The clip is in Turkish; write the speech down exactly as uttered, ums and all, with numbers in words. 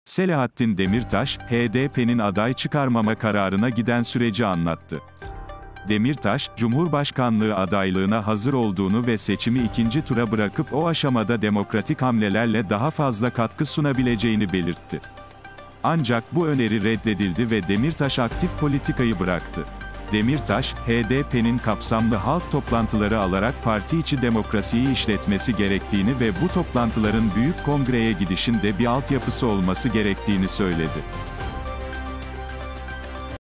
Selahattin Demirtaş, H D P'nin aday çıkarmama kararına giden süreci anlattı. Demirtaş, Cumhurbaşkanlığı adaylığına hazır olduğunu ve seçimi ikinci tura bırakıp o aşamada demokratik hamlelerle daha fazla katkı sunabileceğini belirtti. Ancak bu öneri reddedildi ve Demirtaş aktif politikayı bıraktı. Demirtaş, H D P'nin kapsamlı halk toplantıları alarak parti içi demokrasiyi işletmesi gerektiğini ve bu toplantıların büyük kongreye gidişinde bir altyapısı olması gerektiğini söyledi.